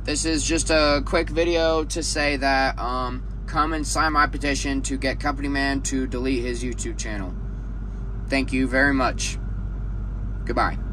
This is just a quick video to say that come and sign my petition to get Company Man to delete his YouTube channel. Thank you very much. Goodbye.